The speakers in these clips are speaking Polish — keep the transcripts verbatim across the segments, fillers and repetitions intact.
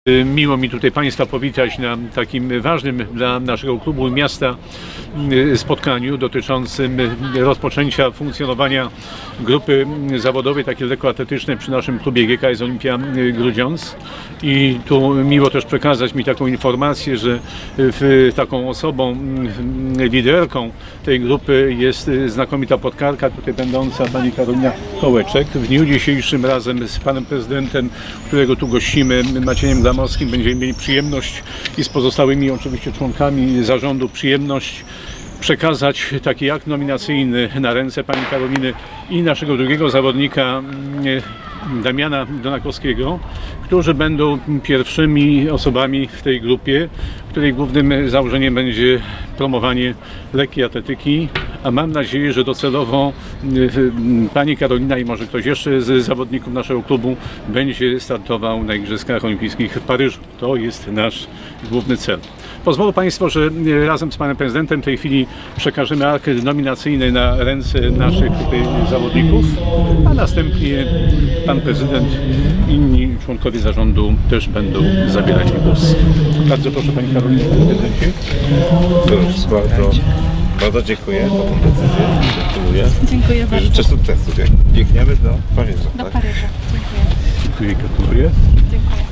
Miło mi tutaj Państwa powitać na takim ważnym dla naszego klubu i miasta spotkaniu dotyczącym rozpoczęcia funkcjonowania grupy zawodowej takiej lekkoatletycznej przy naszym klubie G K S Olimpia Grudziądz. I tu miło też przekazać mi taką informację, że w, taką osobą, liderką tej grupy jest znakomita podkarka tutaj będąca pani Karolina Kołeczek. W dniu dzisiejszym razem z panem prezydentem, którego tu gościmy, Maciejem Glamowskim, będziemy mieli przyjemność i z pozostałymi oczywiście członkami zarządu przyjemność przekazać taki akt nominacyjny na ręce pani Karoliny i naszego drugiego zawodnika Damiana Donakowskiego, którzy będą pierwszymi osobami w tej grupie, której głównym założeniem będzie promowanie lekkiej atletyki, a mam nadzieję, że docelowo pani Karolina i może ktoś jeszcze z zawodników naszego klubu będzie startował na Igrzyskach Olimpijskich w Paryżu. To jest nasz główny cel. Pozwolą Państwo, że razem z panem prezydentem w tej chwili przekażemy akt nominacyjny na ręce naszych tutaj zawodników, a następnie pan prezydent i inni członkowie zarządu też będą zabierać głos. Bardzo proszę pani Karolina, panie prezydencie. Bardzo, bardzo dziękuję za tę decyzję. Gratuluję. Dziękuję bardzo. Życzę sukcesu. Biegniemy do Paryża. Do tak? Paryża. Dziękuję. Dziękuję, gratuluję. Dziękuję.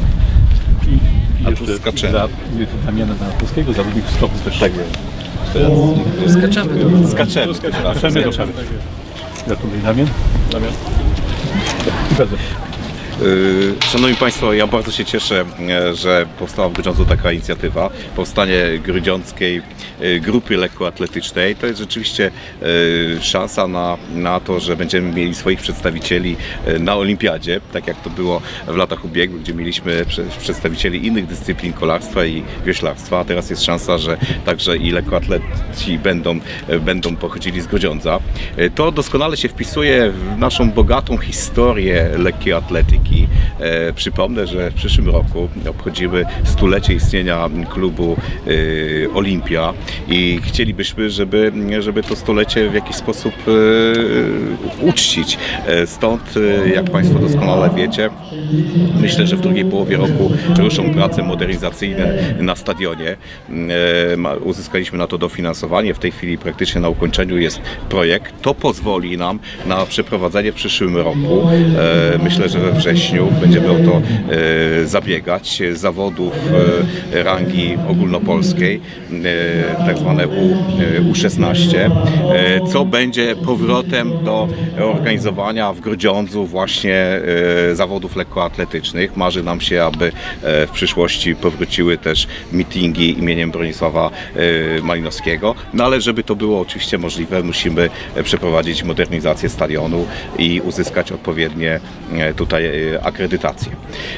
I A tu skaczemy. dla Damiana Donakowskiego, zawodnik skoku z wyższego. Tak Skaczemy. Skaczemy. Skaczemy do Paryża. Gratuluję, Damian. Damian. Bardzo. Szanowni Państwo, ja bardzo się cieszę, że powstała w Grudziądzu taka inicjatywa. Powstanie Grudziąckiej Grupy Lekkoatletycznej. To jest rzeczywiście szansa na, na to, że będziemy mieli swoich przedstawicieli na Olimpiadzie, tak jak to było w latach ubiegłych, gdzie mieliśmy przedstawicieli innych dyscyplin kolarstwa i wioślarstwa. A teraz jest szansa, że także i lekkoatleci będą, będą pochodzili z Grudziądza. To doskonale się wpisuje w naszą bogatą historię lekkiej atletyki. E, przypomnę, że w przyszłym roku obchodzimy stulecie istnienia klubu e, Olimpia i chcielibyśmy, żeby, żeby to stulecie w jakiś sposób e, uczcić. E, stąd, e, jak Państwo doskonale wiecie, myślę, że w drugiej połowie roku ruszą prace modernizacyjne na stadionie. E, ma, uzyskaliśmy na to dofinansowanie. W tej chwili praktycznie na ukończeniu jest projekt. To pozwoli nam na przeprowadzenie w przyszłym roku, e, myślę, że we wrześniu, będziemy o to e, zabiegać, zawodów e, rangi ogólnopolskiej, e, tak zwane U szesnaście, e, co będzie powrotem do organizowania w Grudziądzu właśnie e, zawodów lekkoatletycznych. Marzy nam się, aby e, w przyszłości powróciły też meetingi imieniem Bronisława e, Malinowskiego, no ale żeby to było oczywiście możliwe, musimy przeprowadzić modernizację stadionu i uzyskać odpowiednie e, tutaj akredytację.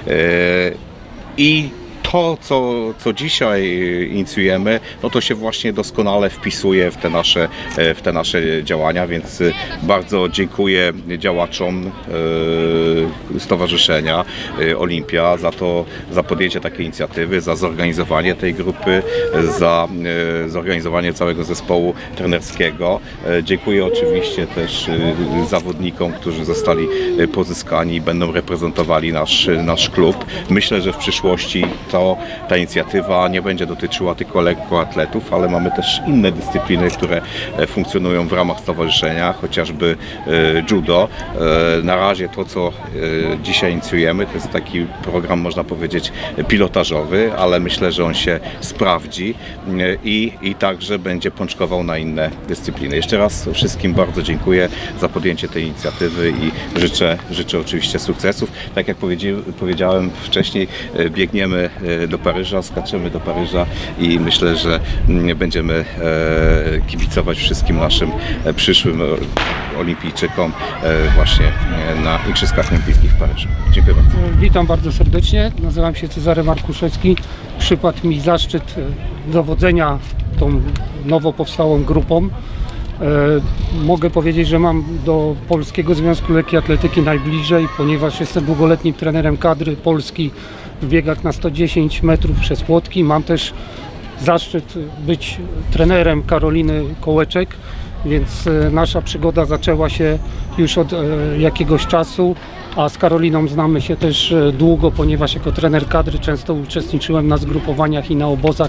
I to, co, co dzisiaj inicjujemy, no to się właśnie doskonale wpisuje w te nasze, w te nasze działania, więc bardzo dziękuję działaczom Stowarzyszenia Olimpia za to, za podjęcie takiej inicjatywy, za zorganizowanie tej grupy, za zorganizowanie całego zespołu trenerskiego. Dziękuję oczywiście też zawodnikom, którzy zostali pozyskani i będą reprezentowali nasz, nasz klub. Myślę, że w przyszłości to ta inicjatywa nie będzie dotyczyła tylko lekkoatletów, ale mamy też inne dyscypliny, które funkcjonują w ramach stowarzyszenia, chociażby judo. Na razie to, co dzisiaj inicjujemy, to jest taki program, można powiedzieć, pilotażowy, ale myślę, że on się sprawdzi i, i także będzie pączkował na inne dyscypliny. Jeszcze raz wszystkim bardzo dziękuję za podjęcie tej inicjatywy i życzę, życzę oczywiście sukcesów. Tak jak powiedziałem wcześniej, biegniemy do Paryża, skaczemy do Paryża i myślę, że będziemy kibicować wszystkim naszym przyszłym olimpijczykom właśnie na Igrzyskach Olimpijskich w Paryżu. Dziękuję bardzo. Witam bardzo serdecznie. Nazywam się Cezary Markuszewski. Przypadł mi zaszczyt dowodzenia tą nowo powstałą grupą. Mogę powiedzieć, że mam do Polskiego Związku Lekkiej Atletyki najbliżej, ponieważ jestem długoletnim trenerem kadry Polski w biegach na sto dziesięć metrów przez płotki. Mam też zaszczyt być trenerem Karoliny Kołeczek więc nasza przygoda zaczęła się już od jakiegoś czasu, a z Karoliną znamy się też długo, ponieważ jako trener kadry często uczestniczyłem na zgrupowaniach i na obozach,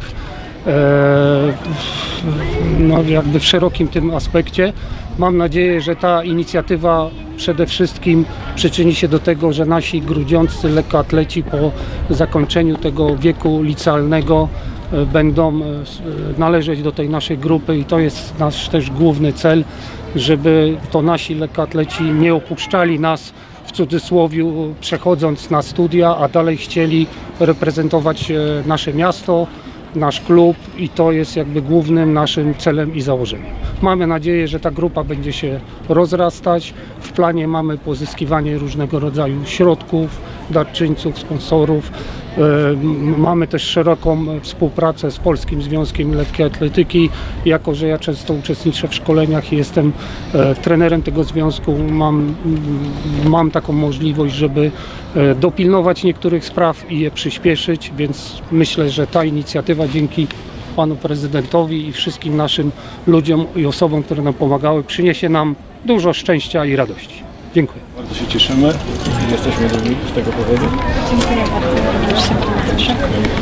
no jakby w szerokim tym aspekcie. Mam nadzieję, że ta inicjatywa przede wszystkim przyczyni się do tego, że nasi grudziąccy lekkoatleci po zakończeniu tego wieku licealnego będą należeć do tej naszej grupy i to jest nasz też główny cel, żeby to nasi lekkoatleci nie opuszczali nas w cudzysłowie przechodząc na studia, a dalej chcieli reprezentować nasze miasto, nasz klub i to jest jakby głównym naszym celem i założeniem. Mamy nadzieję, że ta grupa będzie się rozrastać. W planie mamy pozyskiwanie różnego rodzaju środków, darczyńców, sponsorów. Mamy też szeroką współpracę z Polskim Związkiem Lekkiej Atletyki. Jako że ja często uczestniczę w szkoleniach i jestem trenerem tego związku, mam, mam taką możliwość, żeby dopilnować niektórych spraw i je przyspieszyć, więc myślę, że ta inicjatywa dzięki panu prezydentowi i wszystkim naszym ludziom i osobom, które nam pomagały, przyniesie nam dużo szczęścia i radości. Dziękuję. Bardzo się cieszymy i jesteśmy dumni z tego powodu. Dziękuję bardzo. Też się bardzo cieszę.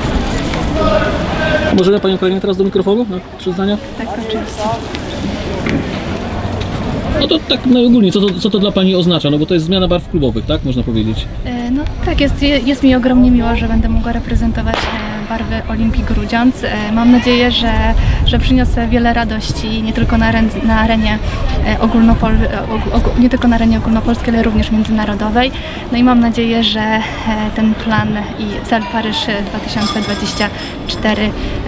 Możemy Panią Karolinę teraz do mikrofonu na trzy zdania? Tak, oczywiście. No to tak najogólniej, co to, co to dla Pani oznacza? No bo to jest zmiana barw klubowych, tak? Można powiedzieć. No tak, jest, jest mi ogromnie miło, że będę mogła reprezentować barwy Olimpii Grudziądz. Mam nadzieję, że, że przyniosę wiele radości nie tylko na, aren, na arenie ogólnopol, nie tylko na arenie ogólnopolskiej, ale również międzynarodowej. No i mam nadzieję, że ten plan i cel Paryż dwa tysiące dwudziesty czwarty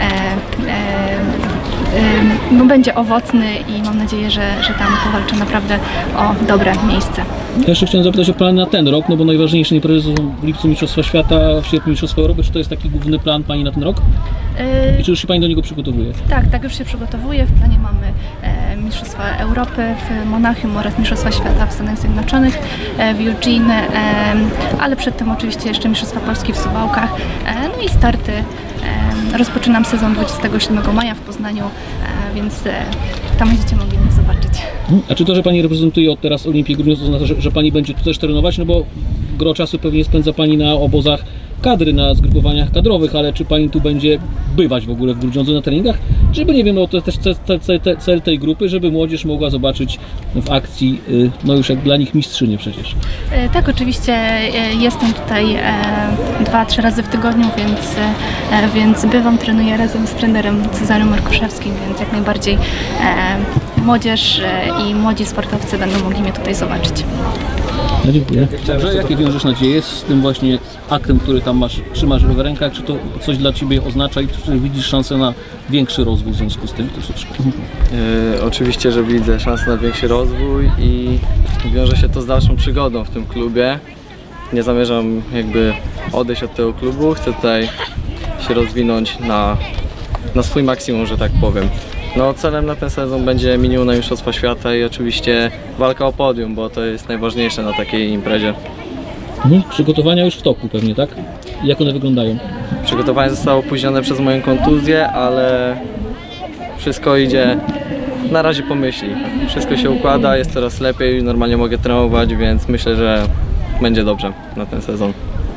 no, będzie owocny i mam nadzieję, że, że tam powalczę naprawdę o dobre miejsce. Ja jeszcze chciałem zapytać o plany na ten rok, no bo najważniejsze imprezy są w lipcu Mistrzostwa Świata, w sierpniu Mistrzostwa Europy. Czy to jest taki główny plan Pani na ten rok? Yy... I czy już się Pani do niego przygotowuje? Tak, tak, już się przygotowuję. W planie mamy e, Mistrzostwa Europy w Monachium oraz Mistrzostwa Świata w Stanach Zjednoczonych, e, w Eugene, e, ale przed tym oczywiście jeszcze Mistrzostwa Polski w Suwałkach, e, no i starty. E, rozpoczynam sezon dwudziestego siódmego maja w Poznaniu, e, więc e, tam będziecie mogli mnie zobaczyć. A czy to, że Pani reprezentuje od teraz Olimpię Grudziądz, to oznacza, że, że Pani będzie tu też trenować? No bo gro czasu pewnie spędza Pani na obozach kadry, na zgrupowaniach kadrowych, ale czy Pani tu będzie bywać w ogóle w Grudziądzu na treningach? Żeby, nie wiem, no to też cel, cel, cel tej grupy, żeby młodzież mogła zobaczyć w akcji, no już jak dla nich mistrzynię przecież. Tak, oczywiście jestem tutaj dwa, trzy razy w tygodniu, więc, więc bywam, trenuję razem z trenerem Cezarym Markuszewskim, więc jak najbardziej młodzież i młodzi sportowcy będą mogli mnie tutaj zobaczyć. No, dziękuję. Dobrze, jakie wiążesz nadzieje z tym właśnie aktem, który tam masz, trzymasz w rękach? Czy to coś dla Ciebie oznacza i czy widzisz szansę na większy rozwój w związku z tym troszeczkę? Yy, oczywiście, że widzę szansę na większy rozwój i wiąże się to z dalszą przygodą w tym klubie. Nie zamierzam jakby odejść od tego klubu, chcę tutaj się rozwinąć na, na swój maksimum, że tak powiem. No, celem na ten sezon będzie minimum na Mistrzostwa Świata i oczywiście walka o podium, bo to jest najważniejsze na takiej imprezie. Mhm. Przygotowania już w toku pewnie, tak? Jak one wyglądają? Przygotowanie zostało opóźnione przez moją kontuzję, ale wszystko idzie na razie po myśli. Wszystko się układa, jest coraz lepiej, normalnie mogę trenować, więc myślę, że będzie dobrze na ten sezon.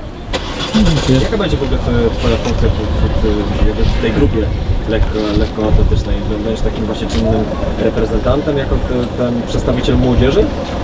Jaka będzie w ogóle Twoja funkcja w, w tej grupie lekko, lekkoatletycznej? Będziesz takim właśnie czynnym reprezentantem, jako ten przedstawiciel młodzieży?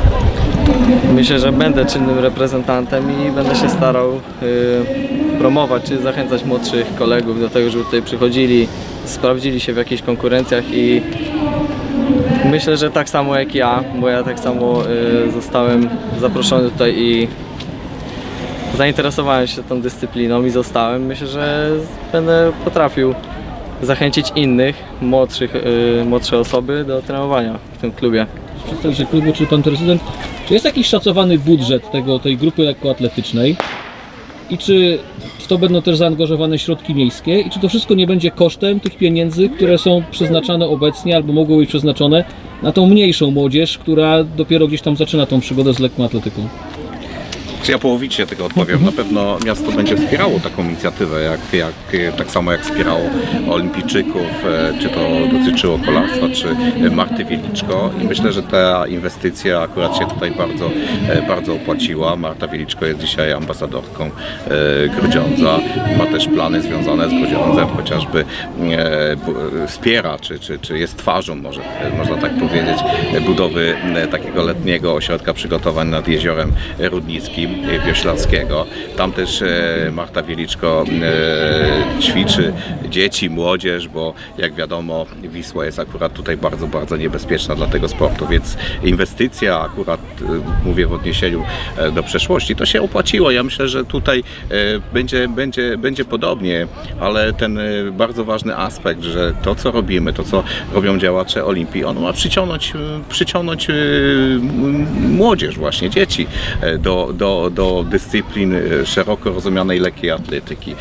Myślę, że będę czynnym reprezentantem i będę się starał y, promować czy zachęcać młodszych kolegów do tego, żeby tutaj przychodzili, sprawdzili się w jakichś konkurencjach i myślę, że tak samo jak ja, bo ja tak samo y, zostałem zaproszony tutaj i zainteresowałem się tą dyscypliną i zostałem. Myślę, że będę potrafił zachęcić innych, młodszych, yy, młodsze osoby do trenowania w tym klubie. Przedstawiciel klubu, czy Pan Prezydent, czy jest jakiś szacowany budżet tego, tej grupy lekkoatletycznej i czy w to będą też zaangażowane środki miejskie i czy to wszystko nie będzie kosztem tych pieniędzy, które są przeznaczane obecnie albo mogą być przeznaczone na tą mniejszą młodzież, która dopiero gdzieś tam zaczyna tą przygodę z lekką atletyką? Czy ja połowicznie tego odpowiem. Na pewno miasto będzie wspierało taką inicjatywę, jak, jak, tak samo jak wspierało olimpijczyków, czy to dotyczyło kolarstwa, czy Marty Wieliczko. I myślę, że ta inwestycja akurat się tutaj bardzo, bardzo opłaciła. Marta Wieliczko jest dzisiaj ambasadorką Grudziądza. Ma też plany związane z Grudziądzem, chociażby wspiera, czy, czy, czy jest twarzą, może, można tak powiedzieć, budowy takiego letniego ośrodka przygotowań nad Jeziorem Rudnickim Wioślarskiego. Tam też Marta Wieliczko ćwiczy dzieci, młodzież, bo jak wiadomo Wisła jest akurat tutaj bardzo, bardzo niebezpieczna dla tego sportu, więc inwestycja akurat, mówię w odniesieniu do przeszłości, to się opłaciło. Ja myślę, że tutaj będzie, będzie, będzie podobnie, ale ten bardzo ważny aspekt, że to co robimy, to co robią działacze Olimpii, ono ma przyciągnąć, przyciągnąć młodzież, właśnie dzieci do, do, do dyscyplin szeroko rozumianej lekkiej atletyki.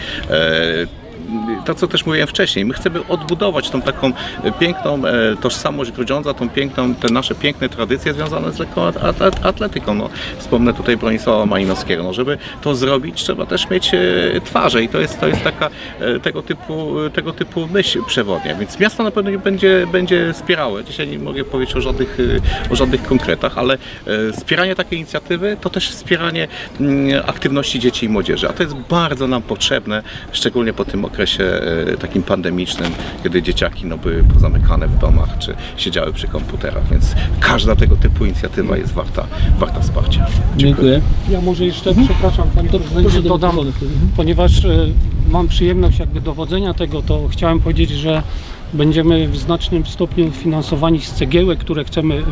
To, co też mówiłem wcześniej, my chcemy odbudować tą taką piękną tożsamość Grudziądza, tą piękną, te nasze piękne tradycje związane z lekką atletyką. No, wspomnę tutaj Bronisława Malinowskiego. No, żeby to zrobić, trzeba też mieć twarze i to jest, to jest taka tego typu, tego typu myśl przewodnia, więc miasto na pewno będzie, będzie wspierało. Dzisiaj nie mogę powiedzieć o żadnych, o żadnych konkretach, ale wspieranie takiej inicjatywy to też wspieranie aktywności dzieci i młodzieży, a to jest bardzo nam potrzebne, szczególnie po tym okresie takim pandemicznym, kiedy dzieciaki no, były pozamykane w domach, czy siedziały przy komputerach, więc każda tego typu inicjatywa jest warta, warta wsparcia. Dziękuję. Ja może jeszcze, przepraszam Panie Prezydencie, dodam, ponieważ mam przyjemność jakby dowodzenia tego, to chciałem powiedzieć, że będziemy w znacznym stopniu finansowani z cegiełek, które chcemy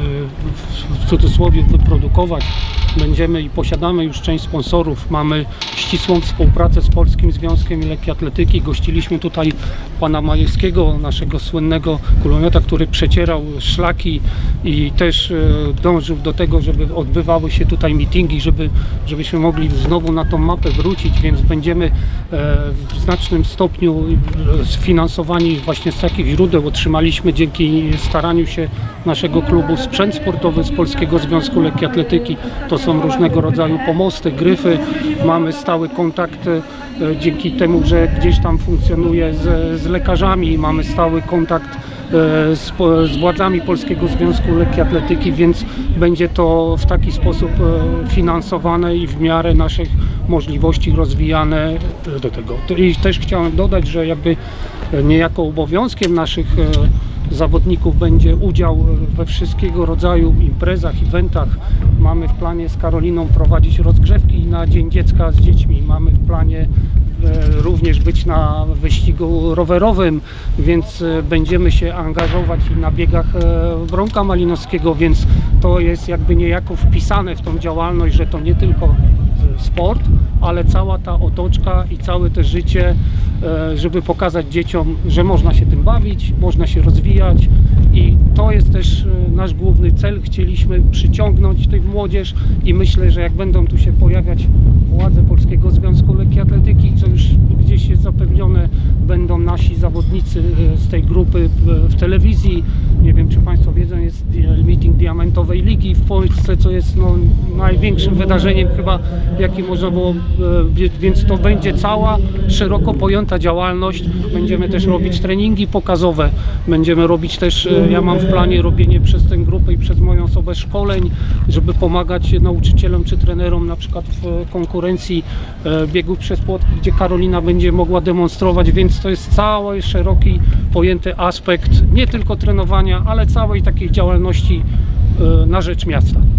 w cudzysłowie wyprodukować. Będziemy i posiadamy już część sponsorów. Mamy ścisłą współpracę z Polskim Związkiem Lekkiej Atletyki. Gościliśmy tutaj pana Majewskiego, naszego słynnego kulomiota, który przecierał szlaki i też dążył do tego, żeby odbywały się tutaj meetingi, żeby, żebyśmy mogli znowu na tą mapę wrócić, więc będziemy w znacznym stopniu sfinansowani właśnie z takich źródeł. Otrzymaliśmy dzięki staraniu się naszego klubu sprzęt sportowy z Polskiego Związku Lekkiej Atletyki. To są różnego rodzaju pomosty, gryfy. Mamy stały kontakt dzięki temu, że gdzieś tam funkcjonuje z, z lekarzami. Mamy stały kontakt z, z władzami Polskiego Związku Lekkiej Atletyki, więc będzie to w taki sposób finansowane i w miarę naszych możliwości rozwijane do tego. I też chciałem dodać, że jakby niejako obowiązkiem naszych zawodników będzie udział we wszystkiego rodzaju imprezach, eventach. Mamy w planie z Karoliną prowadzić rozgrzewki na Dzień Dziecka z dziećmi. Mamy w planie również być na wyścigu rowerowym, więc będziemy się angażować i na biegach Bronka Malinowskiego, więc to jest jakby niejako wpisane w tą działalność, że to nie tylko sport, ale cała ta otoczka i całe to życie, żeby pokazać dzieciom, że można się tym bawić, można się rozwijać i to jest też nasz główny cel. Chcieliśmy przyciągnąć tę młodzież i myślę, że jak będą tu się pojawiać władze Polskiego Związku Lekkiej Atletyki, co już gdzieś jest zapewnione, będą nasi zawodnicy z tej grupy w telewizji. Nie wiem, czy Państwo wiedzą, jest meeting Diamentowej Ligi w Polsce, co jest no, największym wydarzeniem chyba, jakie można było, więc to będzie cała szeroko pojęta działalność. Będziemy też robić treningi pokazowe, będziemy robić też, ja mam w planie robienie przez tę grupę i przez moją osobę szkoleń, żeby pomagać nauczycielom czy trenerom na przykład w konkurencji biegów przez płotki, gdzie Karolina będzie mogła demonstrować, więc to jest cały szeroki pojęty aspekt nie tylko trenowania, ale całej takiej działalności na rzecz miasta.